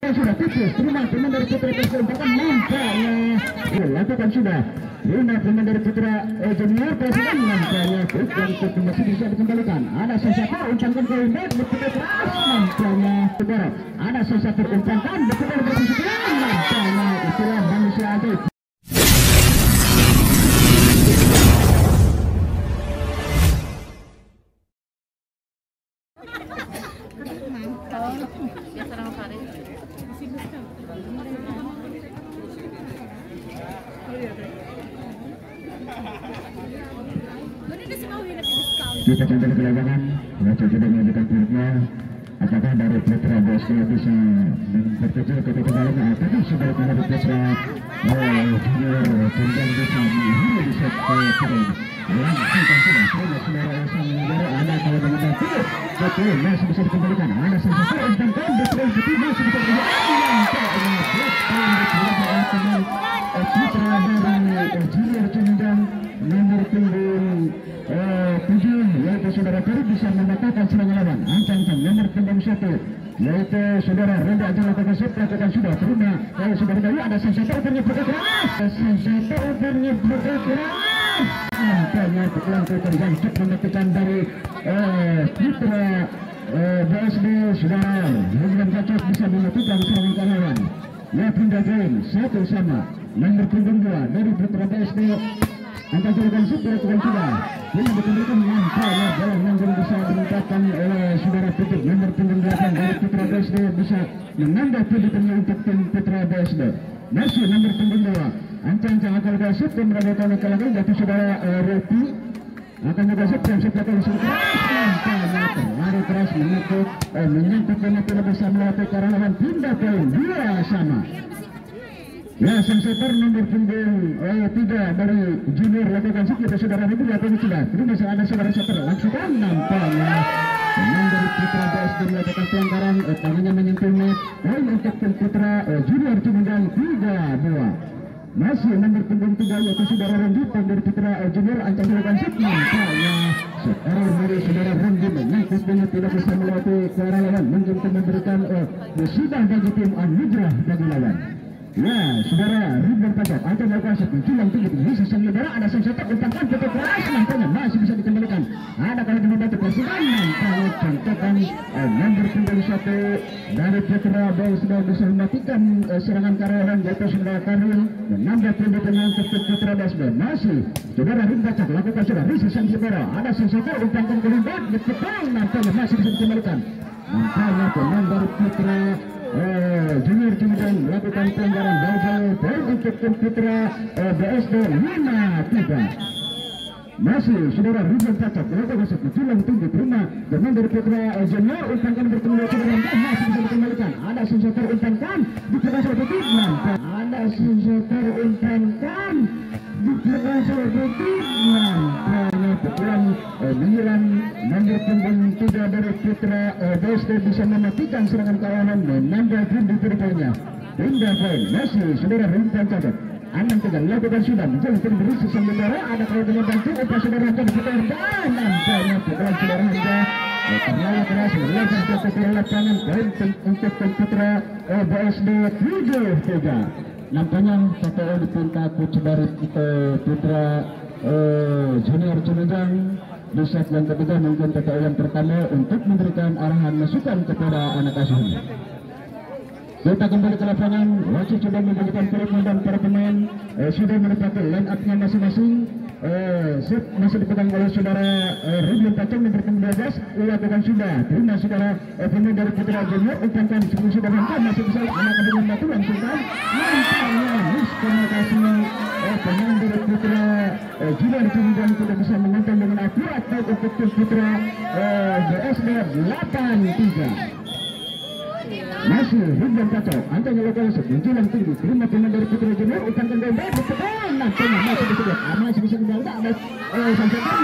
sudah tipis, terima pemain dari Putra PSB umpankan nampaknya dilakukan sudah. Terima pemain dari Putra Junior PSB nampaknya untuk masih bisa dikembalikan. Ada sesuatu umpankan ke Windows berputar keras nampaknya. Ada sesuatu umpankan berputar berputar nampaknya itulah manusia ajaib. Kita kembali ke lapangan, Raja sudah menunjukkan turutnya. Apakah dari Putra BSD bisa memperkecil ketegangannya? Apakah sebaliknya dari Putra Junior Tunggal bisa menghina di set keren? Langsung kan sudah saudara sang negara ada kalau dengan itu betul masih bisa dikembalikan. Ada sesuatu umpankan betul betul masih bisa dikembalikan. Putra dari Junior Tunggal nomor punggung 7 yaitu saudara Karim bisa membatalkan serangan lawan. Ancang-ancang nomor punggung 1 yaitu saudara Renda Ajala Takasep lakukan sudah terima. Kalau saudara dari ada sensasi umpannya keras. Sensasi umpannya keras. Nampaknya pukulan yang cepat mematikan dari Putra BSD saudara. Dengan cocok bisa mematikan serangan lawan. Ya pindah game satu sama nomor punggung 2 dari Putra BSD. Angka jadikan super lakukan sudah. Ini dikembalikan nampaknya bola yang bisa dimenangkan oleh saudara Putri nomor punggung 8 dari Putra BSD bisa menambah pendidikannya untuk tim Putra BSD. Masih nomor punggung 2 ancang-ancang akan gasip dan merayakan kalahkan jatuh saudara Repi akan gasip dan sepakan sudah nampaknya terlalu keras menyangkut penalti bersama melatih karena lawan pindah poin 2 sama. Ya, sang setter nomor punggung 3 dari Junior lakukan kita saudara itu lakukan sudah. Terima kasih ada saudara setter langsung nampaknya pemain dari Putra BSD melakukan pelanggaran tangannya menyentuh net. Poin untuk tim Putra Junior Jumudang 3-2. Masih nomor punggung 3 yaitu saudara Rendi dari Putra Junior ancang dilakukan shoot nampaknya seorang dari saudara Rendi menyangkutnya tidak bisa melewati ke arah lawan menjadi memberikan musibah bagi tim Anugerah bagi lawan. Ya, saudara Ridwan Pajak atau melakukan sekunculan tinggi bisa saudara ada sesuatu umpankan betul keras nampaknya masih bisa dikembalikan. Ada kalau dibantu presiden nampaknya contohkan nomor punggung 1 dari Putra BSD bisa mematikan serangan karyawan yaitu saudara Karil menambah pendidikannya untuk Putra BSD. Masih saudara Ridwan Pajak lakukan sudah bisa saudara ada sesuatu umpankan kelimbat betul nampaknya masih bisa dikembalikan. Nampaknya pemain dari Putra Junior Jumudang melakukan pelanggaran bal poin untuk tim Putra BSD 5-3. Masih saudara Ridwan Pajak melakukan sekunculan tinggi terima pemain dari Putra Junior umpankan bertemu dengan masih bisa dikembalikan. Ada sensor umpankan dikembalikan betul nampak. Ada sensor umpankan dikembalikan betul nampaknya pukulan menyerang nomor punggung 3 dari Putra BSD bisa mematikan serangan kawanan menambah poin-poinnya. Pindah poin masih saudara Ridwan Pajak. Anang tegal lakukan sudah menjadi berisi sementara ada kalau dengan bantu upaya saudara Handa diputar dan nampaknya pukulan saudara Handa terlalu keras melakukan ke lapangan poin untuk Putra BSD 7-3. Nampaknya satu dipinta coach dari Putra Junior Jumudang di set yang ketiga mungkin TKO yang pertama untuk memberikan arahan masukan kepada anak asuhnya. Kita kembali ke lapangan, wasit sudah memberikan komitmen dan para pemain sudah menetapkan line up-nya masing-masing. Set masih dipegang oleh saudara Ridwan Pajak memberikan 12 lakukan sudah. Terima saudara pemain dari Putra Junior umpankan sebelum sudah mantap masih bisa anak dengan batu langsung kan. Nampaknya miskomunikasi pemain dari Putra Junior Jumudang tidak bisa mengontrol dengan akurat untuk tim Putra BSD 8-3. Masih Ridwan Pajak antara lakukan sekunculan tinggi terima pemain dari Putra Junior umpankan gembel betul nampaknya masih bisa kembali ada sensasi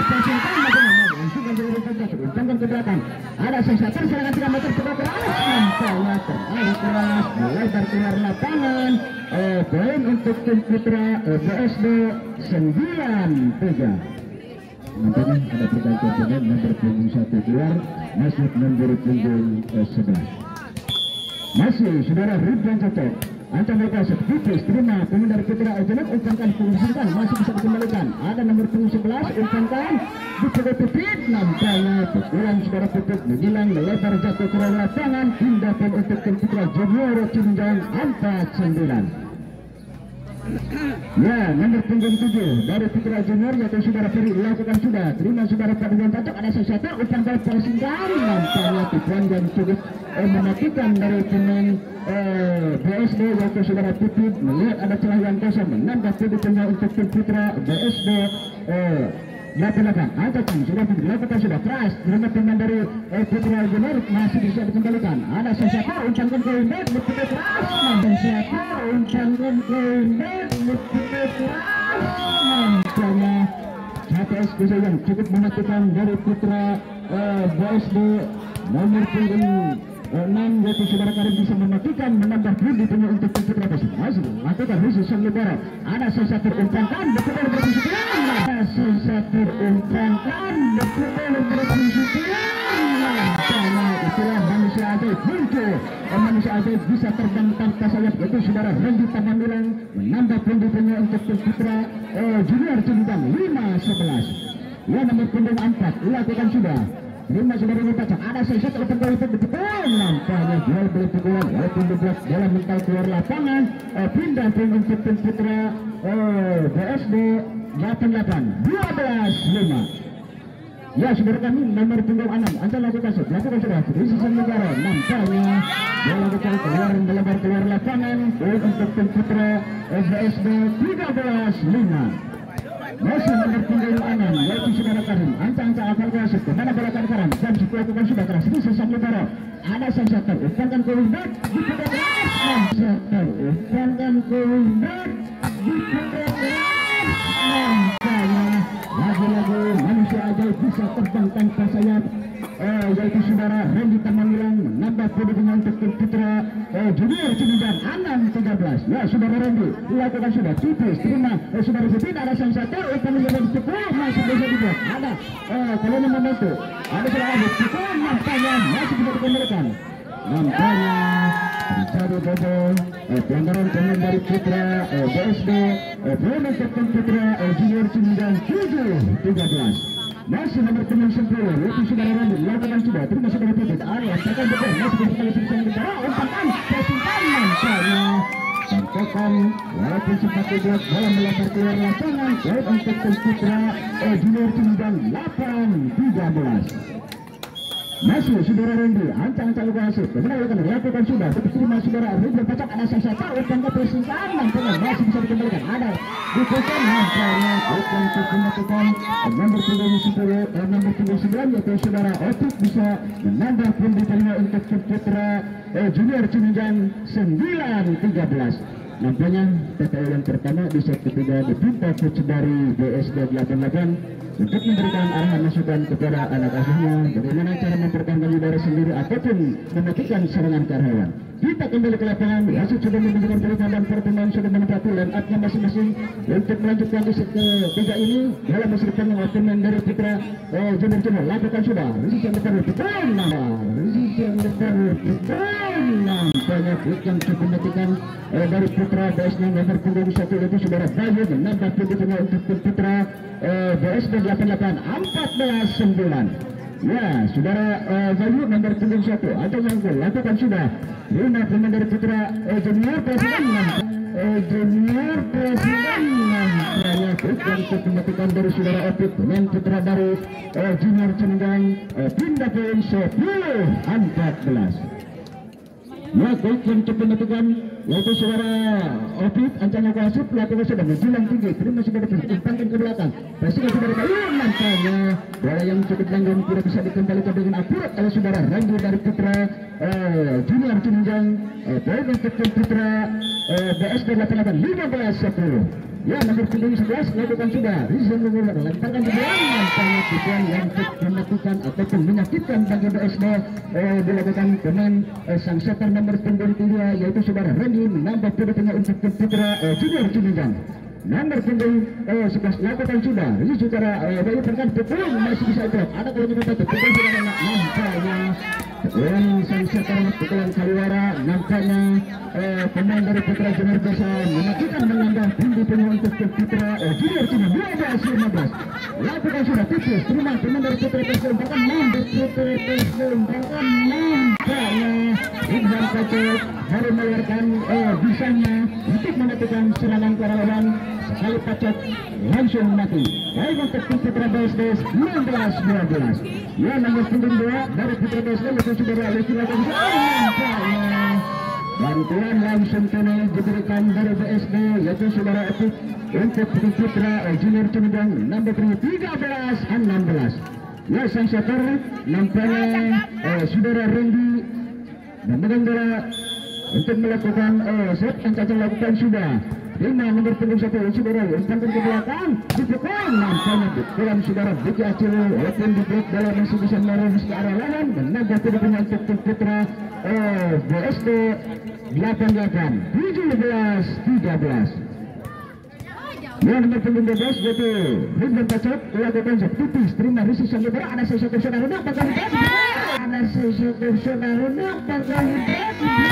umpankan ke belakang ada sensasi serangan 3 meter ke belakang nampaknya terlalu keras melebar keluar lapangan. Poin untuk tim Putra BSD 9-3. Nampaknya ada pergantian pemain nomor punggung 1 keluar masuk nomor punggung 11. Masih saudara Ridwan cocok. Ancam berkuasa tipis terima pengendara putra Ejenak umpankan pengusirkan masih bisa dikembalikan. Ada nomor punggung 11 umpankan dicoba pipit nampaknya pukulan saudara pipit menghilang lebar jatuh ke lapangan tindakan untuk tim putra Junior Cinjang 49. Ya, nomor punggung 7 dari putra junior yaitu saudara Ferry dilakukan sudah. Terima saudara Pak Ridwan cocok. Ada sesuatu umpan bal persinggahan nampaknya tipuan dan cukup mematikan dari pemain BSD yaitu saudara Pipit. Melihat ada celah yang kosong menambah pilihannya untuk tim putra BSD 88. Angkatan sudah dilakukan sudah keras. Terima pemain dari putra junior masih bisa dikembalikan. Ada sesuatu umpan ke Indet begitu keras. Sesuatu umpan ke Indet begitu keras. Nampaknya HTS bisa yang cukup mematikan dari putra BSD nomor punggung 6 yaitu saudara Karim bisa mematikan menambah poin di punya untuk putra tersebut. Masih melakukan khusus yang lebaran. Ada sesuatu umpankan betul berpusat. Ada sesuatu umpankan betul berpusat. Karena itulah manusia ajaib muncul. Manusia ajaib bisa terbang tanpa sayap yaitu saudara Randy Tamandulang menambah poin di punya untuk putra junior Cindang 5-11. Ya nomor punggung 4 lakukan sudah. Terima saudara Mutacak, ada sesuatu open goal itu betul nampaknya jual beli pukulan walaupun dibuat bola mental keluar lapangan pindah pun untuk tim putra BSD 88 12-5. Ya saudara kami nomor punggung 6 Anda lakukan sudah Rizal Negara nampaknya bola betul keluar lapangan untuk tim putra BSD 13-5. Masih nomor punggung 6 yaitu saudara Karim ancang-ancang akal kuasa kemana bola Karim dan dilakukan sudah keras di sesat Libero. Ada Sansator umpankan ke Winbert di pundak keras. Sansator umpankan ke Winbert di pundak keras. Nampaknya lagi-lagi manusia ajaib bisa terbang tanpa sayap yaitu saudara Randy Tamangilang menambah poinnya untuk tim putra junior Cindang 6-13. Ya saudara Randy dilakukan sudah tipis terima saudara Zepin ada Sansator umpan menjadi pukul masih bisa dibuat. Ada kalau membantu ada saudara pukul nampaknya masih bisa dikembalikan. Nampaknya mencari bobol pelanggaran pemain dari putra BSD bola untuk putra junior Cindang 7-13. Masih nomor pemain 10 yaitu saudara Randy lakukan sudah terima saudara Pipit area tekan betul masih bisa selesai bicara umpan persingkan nampaknya santokan walaupun sempat dibuat bola melempar keluar lapangan untuk tim putra junior Cindang 8-13. Masih saudara Randy ancang-ancang wasit lakukan sudah terima saudara Randy pacak ada sasata umpan ke persingkan nampaknya masih bisa dikembalikan ada diputar nampaknya untuk mematikan nomor punggung 10 nomor punggung 9 yaitu saudara Otik bisa menambah poin di untuk tim putra junior Cindang 9-13. Nampaknya PTL yang pertama di set ketiga dipinta coach dari BSD 88 untuk memberikan arahan masukan kepada anak asuhnya bagaimana cara mempertahankan udara sendiri ataupun mematikan serangan karyawan. Kita kembali ke lapangan, Wasit sudah memberikan perintah dan pertemuan sudah menempati line up-nya masing-masing untuk melanjutkan di set ketiga ini dalam masa depan yang pemain dari putra junior Cindang lakukan sudah Rizal yang berpikir nampaknya yang cukup mematikan dari putra BSD nomor punggung 1 itu saudara Bayu menambah poinnya untuk putra BSD 88 14-9. Ya saudara Bayu nomor punggung 1 atau yang lakukan sudah lima pemain dari putra junior presiden junior presiden nampaknya yang cukup mematikan dari saudara Opik pemain putra dari junior Cindang pindah poin 10-14. Ya, baik yang cukup mematikan yaitu saudara Opik ancangnya wasit lakukan sudah menjulang tinggi terima saudara umpankan ke belakang pastikan saudara Bayu nampaknya bola yang cukup langgang tidak bisa dikembalikan dengan akurat oleh saudara Randy dari putra junior Cindang poin untuk putra BSD 88 15-10. Ya nomor punggung 11 lakukan sudah Rizal lemparkan ke belakang nampaknya tujuan yang cukup mematikan ataupun menyakitkan bagi BSD dilakukan pemain sang setter nomor punggung 3 yaitu saudara Randy menambah poinnya untuk putra junior Cindang. Nomor punggung 11 lakukan sudah ini saudara Bayu perkan pukul masih bisa drop ada kalau kita tutup pukul sudah nampaknya sang sekarang pukulan Kaliwara nampaknya pemain dari Putra Junior bisa memastikan menambah pundi-pundi untuk Putra Junior cuma 12-15. Lakukan sudah tipis, terima pemain dari Putra Persib bahkan Putra Persib bahkan nampaknya Ibrahim Kacet baru mengeluarkan bisanya untuk menentukan serangan ke lawan. Sekali Kacet langsung mati. Baik untuk Putra BSDS 16-12. Ya, nomor punggung 2 dari Putra BSDS itu sudah lakukan nampaknya bantuan langsung tunai diberikan dari BSD yaitu saudara Epic untuk Putra Junior Cimindang nomor 13-16. Ya, sang setter nampaknya saudara Randy dan memegang bola untuk melakukan set yang Caca lakukan sudah. 5 nomor punggung 1 saudara umpankan ke belakang dipukul nampaknya pukulan saudara Biki Acil walaupun di blok bola masih bisa merus ke arah lawan dan naga tidak untuk Putra BSD 17-13. Ya, nomor punggung 12 yaitu Ridwan Pacot lakukan set tipis terima risih sang bola ada sesuatu saudara nampaknya ada sesuatu saudara nampaknya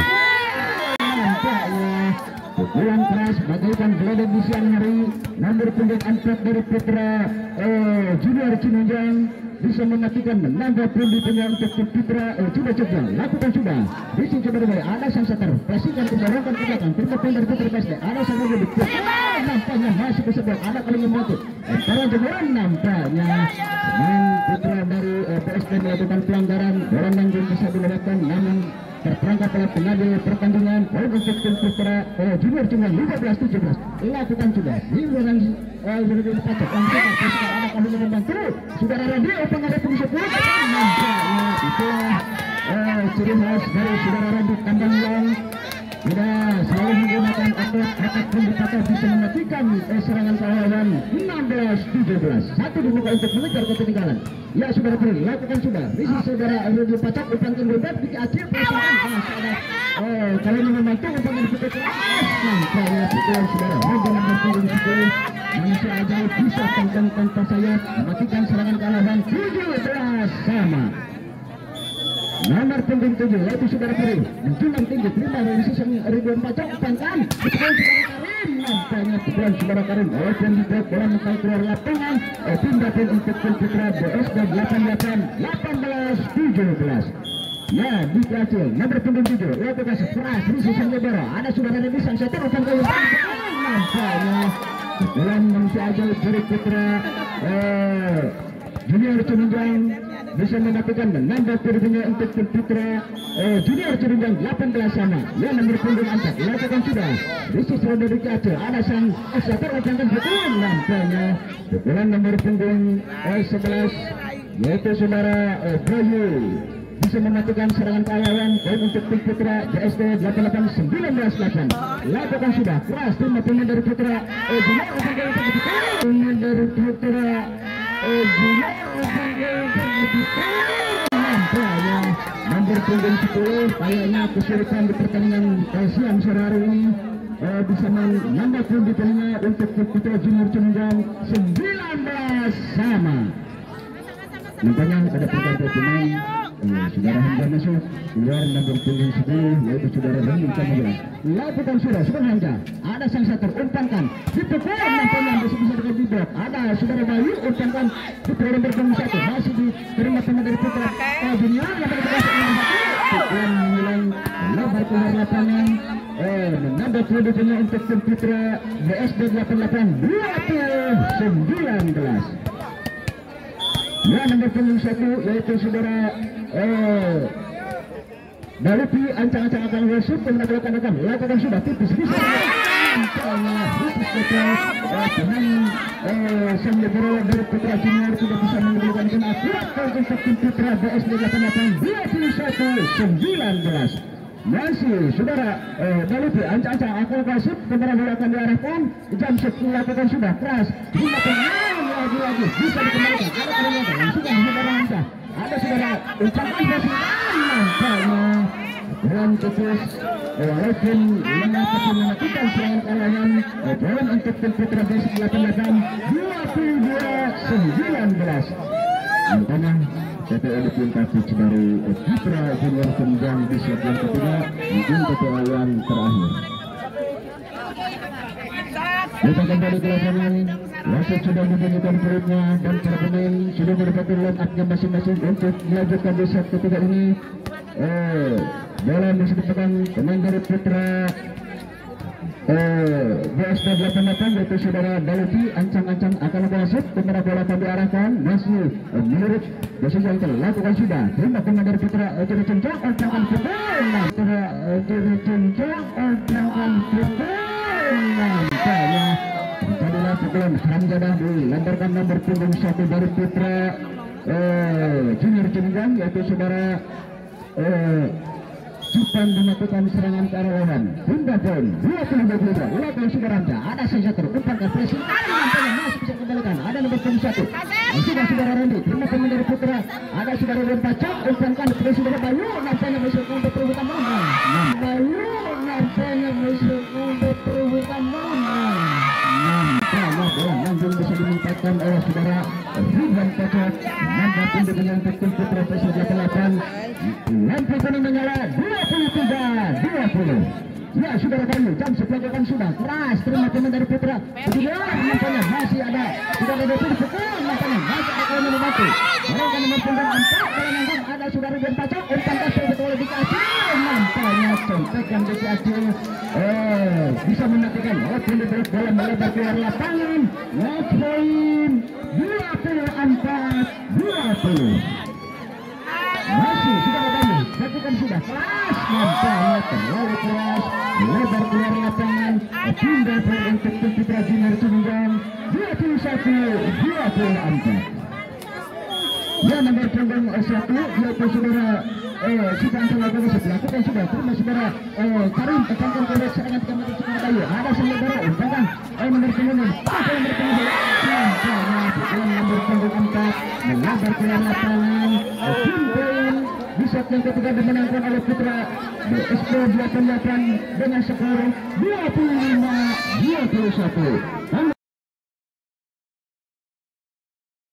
pukulan keras bagaikan geledek di siang hari nomor punggung 4 dari Putra Junior Cimindang bisa mematikan menambah pundi-pundi untuk Putra coba lakukan sudah bisa coba berbalik ada sang setter pastikan kembalikan ke belakang terima poin dari Putra BSD ada sang lebih nampaknya masih bisa blok ada kali memotong para jebolan nampaknya Putra dari BSD melakukan pelanggaran bola yang bisa dilewatkan namun terperangkap oleh pengambil pertandingan untuk Putra Junior Cimindang 15-17 lakukan sudah hiburan Ridwan Pacot ada kali membantu saudara radio pengadil pengusut nampaknya itulah ciri khas dari saudara radio Tambang yang tidak selalu menggunakan otot pendekatan bisa mematikan serangan lawan 16-17 satu dibuka untuk mengejar ketinggalan. Ya, saudara Peri lakukan sudah misi saudara Ridwan Pacot umpankan berat Biki Acil perasaan kalau membantu umpankan Putra nampaknya pukulan saudara Ridwan Pacot manusia ajaib bisa tenggang tanpa sayap mematikan serangan ke lawan 17-sama. Nomor punggung 7 yaitu saudara Peri menjulang tinggi terima dari sisi Ridwan Pacot umpankan pukulan saudara Karim nampaknya pukulan saudara Karim walaupun di blok bola mengkali keluar lapangan pindah pun untuk Putra BSD 18-17. Ya, Biki Acil nomor punggung 7 lakukan sekeras di sisi Lebara ada saudara Dewi sang setter umpankan nampaknya pukulan manusia ajaib dari Putra Junior Cimindang bisa mematikan menambah pundi untuk Putra Junior Cimindang 18-sama. Ya, nomor punggung 4 lakukan sudah Rizky Srono Biki Acil ada sang setter umpankan pukulan nampaknya pukulan nomor punggung 11 yaitu saudara Bayu bisa mematikan serangan lawan dan untuk Putra BSD 18-19 lakukan sudah keras terima pemain dari Putra Junior pemain dari Putra Junior nampaknya nomor punggung 10 kayaknya kesulitan di pertandingan siang sore hari ini bisa menambah pundi-pundinya untuk Putra Junior Cimindang 19-sama. Nampaknya ada pergantian pemain saudara Hamzah masuk keluar nomor punggung 10 yaitu saudara Randy Cimindang lakukan sudah Hamzah ada sang setter umpankan dipukul nampaknya masih bisa dengan di blok ada saudara Bayu umpankan Putra nomor punggung 1 masih diterima pemain dari Putra Junior pukulan mengulang lebar keluar lapangan menambah pundi-pundi untuk Putra BSD 18-19. Ya, nomor punggung 1 yaitu saudara Balupi ancang-ancang akan wasut dan melakukan lakukan sudah tipis bisa pemain sang Lebara dari Putra Junior tidak bisa mengeluarkan kena akurat untuk Putra BSD 18-21-19. masih saudara Balupi ancang-ancang akan wasut kemudian akan diarahkan jam 10 lakukan sudah keras lagi bisa dikembalikan ada peringatan langsung saudara Hamzah ada saudara ucapan nampaknya dan tipis walaupun menakutkan serangan kalangan poin untuk Putra BSD 18-22-19 nampaknya TPO dipimpin coach dari Putra Junior Sumedang di set yang ketiga mungkin TPO yang terakhir. Kita kembali ke lapangan. Wasit sudah membunyikan perutnya dan para pemain sudah mendapatkan line up-nya masing-masing untuk melanjutkan di set ketiga ini. Bola masih dipegang pemain dari Putra BSD 88 yaitu saudara Daluti. Ancang-ancang akan masuk kepada bola akan diarahkan masih menurut posisi yang telah lakukan sudah. Terima pemain dari Putra Jiri Cencong orangan Putra Jiri Cencong orangan Putra nampaknya jadilah pukulan Hamzadah dilemparkan nomor punggung 1 dari Putra Junior Cencong yaitu saudara Jepang melakukan serangan ke arah lawan. Bunda pun 22 lakukan Sudaranta. Ada saja terumpan ke pressing. Nampaknya masih bisa kembalikan. Ada nomor punggung 1. Sudah saudara Randy. Terima pemain dari Putra. Ada saudara Rempacak. Umpankan ke saudara Bayu. Nampaknya masuk untuk perebutan menang. Bayu nampaknya masuk untuk perebutan menang. Nampaknya bola langsung bisa dimanfaatkan oleh saudara Ridwan Kocok. Nampaknya dengan untuk Putra PSIS 88. Lampu kuning menyala 23-20. Ya saudara Bayu, jam sepelajaran sudah keras. Terima pemain dari Putra. Kedua nampaknya masih ada. Sudah ada dua pukul. Nampaknya masih ada yang membantu. Mereka nomor punggung 4 dalam nanggung ada saudara Ridwan Kocok. Umpan kasih betul dikasih. Nampaknya contek yang dikasih. Bisa mematikan. Walaupun diberi bola melebar keluar lapangan. Match point 24-20. Masih sudah Bayu, lakukan sudah keras, nampaknya terlalu keras, lebar keluar lapangan, pindah untuk Putra Junior Sumedang 21-24. Ya nomor punggung 1 yaitu saudara sudah lakukan sudah terima saudara Karim tekankan ke serangan kembali saudara Bayu. Ada saudara umpankan nomor punggung nomor punggung 4 melebar keluar lapangan. Di set yang ketiga dimenangkan oleh Putra BSD 88 dengan skor 25-21.